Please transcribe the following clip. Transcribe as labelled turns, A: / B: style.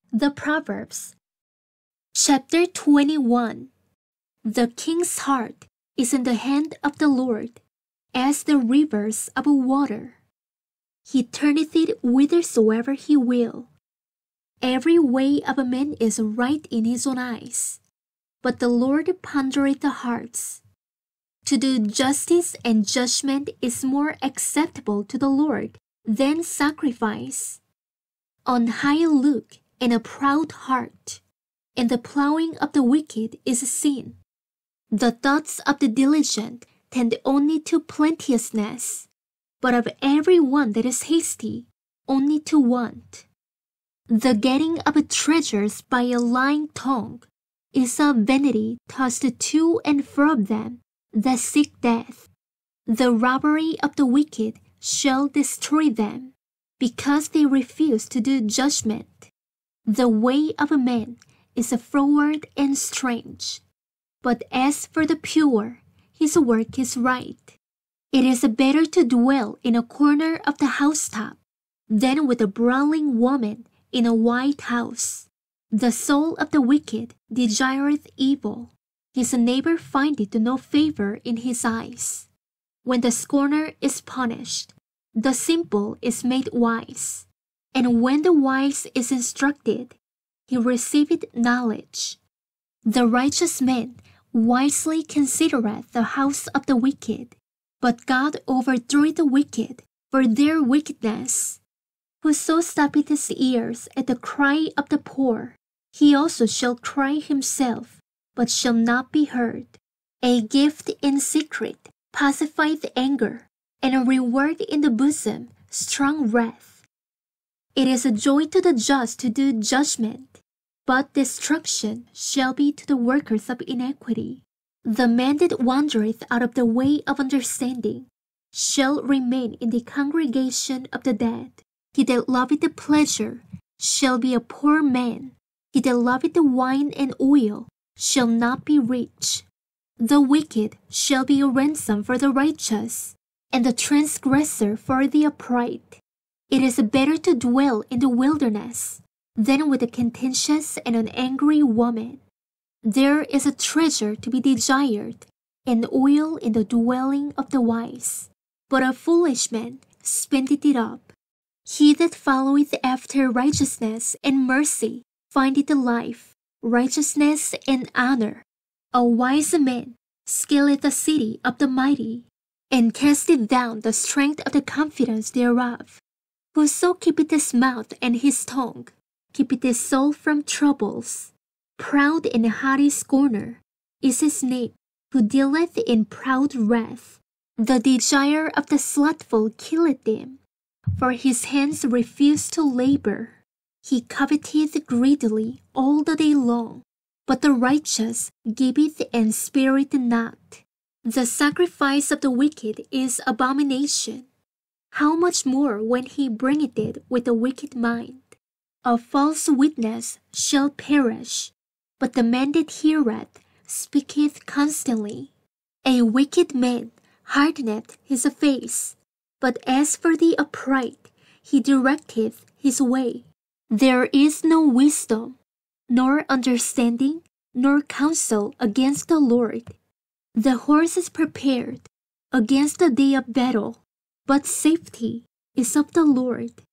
A: The Proverbs. Chapter 21. The king's heart is in the hand of the Lord, as the rivers of water. He turneth it whithersoever he will. Every way of a man is right in his own eyes, but the Lord pondereth the hearts. To do justice and judgment is more acceptable to the Lord than sacrifice. On high look and a proud heart, and the plowing of the wicked is sin. The thoughts of the diligent tend only to plenteousness, but of every one that is hasty, only to want. The getting of treasures by a lying tongue is a vanity tossed to and fro of them that seek death. The robbery of the wicked shall destroy them, because they refuse to do judgment. The way of a man is froward and strange, but as for the pure, his work is right. It is better to dwell in a corner of the housetop than with a brawling woman in a white house. The soul of the wicked desireth evil. His neighbor findeth no favor in his eyes. When the scorner is punished, the simple is made wise. And when the wise is instructed, he receiveth knowledge. The righteous man wisely considereth the house of the wicked, but God overthroweth the wicked for their wickedness. Whoso stoppeth his ears at the cry of the poor, he also shall cry himself, but shall not be heard. A gift in secret pacifieth anger, and a reward in the bosom strong wrath. It is a joy to the just to do judgment, but destruction shall be to the workers of iniquity. The man that wandereth out of the way of understanding shall remain in the congregation of the dead. He that loveth the pleasure shall be a poor man. He that loveth the wine and oil shall not be rich. The wicked shall be a ransom for the righteous, and the transgressor for the upright. It is better to dwell in the wilderness than with a contentious and an angry woman. There is a treasure to be desired, and oil in the dwelling of the wise, but a foolish man spendeth it up. He that followeth after righteousness and mercy findeth life, righteousness and honor. A wise man scaleth the city of the mighty, and casteth down the strength of the confidence thereof. Whoso keepeth his mouth and his tongue, keepeth his soul from troubles. Proud and haughty scorner is his name, who dealeth in proud wrath. The desire of the slothful killeth him, for his hands refuse to labor. He coveteth greedily all the day long, but the righteous giveth and spareth not. The sacrifice of the wicked is abomination. How much more when he bringeth it with a wicked mind? A false witness shall perish, but the man that heareth speaketh constantly. A wicked man hardeneth his face, but as for the upright, he directeth his way. There is no wisdom, nor understanding, nor counsel against the Lord. The horse is prepared against the day of battle, but safety is of the Lord.